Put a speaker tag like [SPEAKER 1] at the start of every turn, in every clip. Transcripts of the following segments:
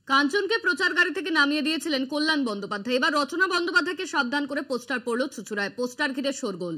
[SPEAKER 1] কাঞ্চনকে প্রচার গাড়ি থেকে নামিয়ে দিয়েছিলেন কল্যাণ বন্দ্যোপাধ্যায়। এবার রচনা বন্দ্যোপাধ্যায়কে সাবধান করে পোস্টার পড়ল চুঁচুড়ায়। পোস্টার ঘিরে শোরগোল।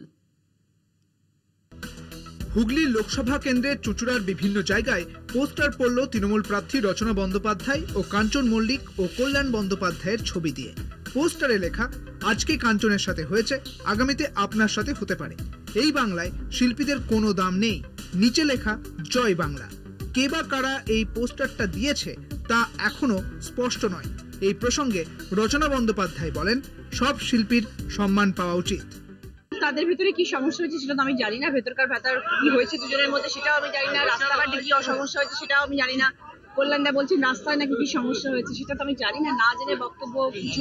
[SPEAKER 2] হুগলির লোকসভা কেন্দ্রের চুঁচুড়ার বিভিন্ন জায়গায় পোস্টার পড়ল তৃণমূল প্রার্থী রচনা বন্দ্যোপাধ্যায় ও কাঞ্চন মল্লিক ও কল্যাণ বন্দ্যোপাধ্যায়ের ছবি দিয়ে। পোস্টারে লেখা, আজকে কাঞ্চনের সাথে হয়েছে, আগামীতে আপনার সাথে হতে পারে। এই বাংলায় শিল্পীদের কোনো দাম নেই। নিচে লেখা, জয় বাংলা। কে বা কারা এই পোস্টারটা দিয়েছে তা এখনো স্পষ্ট নয়। এই প্রসঙ্গে রচনা বন্দ্যোপাধ্যায় বলেন, সব শিল্পীর সম্মান পাওয়া উচিত।
[SPEAKER 3] তাদের ভিতরে কি সমস্যা হয়েছে সেটা তো আমি জানি না, ভেতরকার ভেতর কি হয়েছে দুজনের মধ্যে সেটাও আমি জানি না, রাস্তাঘাটে কি সমস্যা হয়েছে সেটাও আমি জানি না। কল্যাণদা বলছেন রাস্তায় নাকি কি সমস্যা হয়েছে, সেটা তো আমি জানি না, না জেনে বক্তব্য কিছু।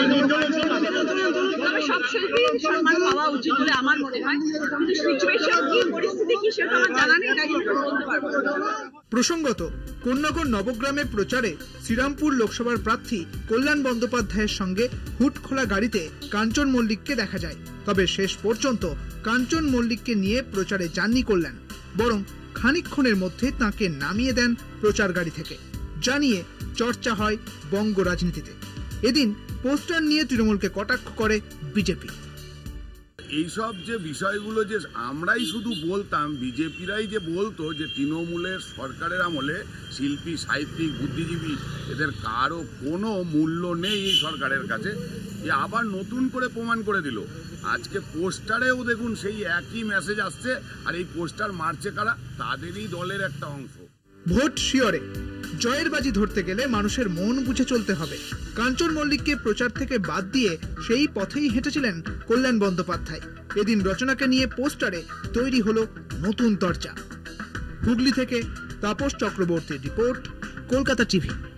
[SPEAKER 3] তবে সব শিল্পীর সম্মান পাওয়া উচিত বলে আমার মনে হয়, কিন্তু সিচুয়েশন কি, পরিস্থিতি কি সেটা আমার জানা নেই, তাই বলতে পারবো না।
[SPEAKER 2] প্রসঙ্গত, কোন্নগর নবগ্রামের প্রচারে শ্রীরামপুর লোকসভার প্রার্থী কল্যাণ বন্দ্যোপাধ্যায়ের সঙ্গে হুট খোলা গাড়িতে কাঞ্চন মল্লিককে দেখা যায়। তবে শেষ পর্যন্ত কাঞ্চন মল্লিককে নিয়ে প্রচারে যাননি কল্যাণ, বরং খানিকক্ষণের মধ্যে তাঁকে নামিয়ে দেন প্রচার গাড়ি থেকে। জানিয়ে চর্চা হয় বঙ্গ রাজনীতিতে। এদিন পোস্টার নিয়ে তৃণমূলকে কটাক্ষ করে বিজেপি।
[SPEAKER 4] এইসব যে বিষয়গুলো যে আমরাই শুধু বলতাম, বিজেপিরাই যে বলতো যে তৃণমূলের সরকারের আমলে শিল্পী, সাহিত্যিক, বুদ্ধিজীবী এদের কারো কোনো মূল্য নেই এই সরকারের কাছে, যে আবার নতুন করে প্রমাণ করে দিল। আজকে পোস্টারেও দেখুন সেই একই মেসেজ আসছে, আর এই পোস্টার মারছে কারা? তাদেরই দলের একটা অংশ।
[SPEAKER 2] ভোট শিওরে জয়ের বাজি ধরতে গেলে মানুষের মন বুঝে চলতে হবে। কাঞ্চন মল্লিককে প্রচার থেকে বাদ দিয়ে সেই পথেই হেঁটেছিলেন কল্যাণ বন্দ্যোপাধ্যায়। এদিন রচনাকে নিয়ে পোস্টারে তৈরি হলো নতুন চর্চা। হুগলি থেকে তাপস চক্রবর্তীর রিপোর্ট, কলকাতা টিভি।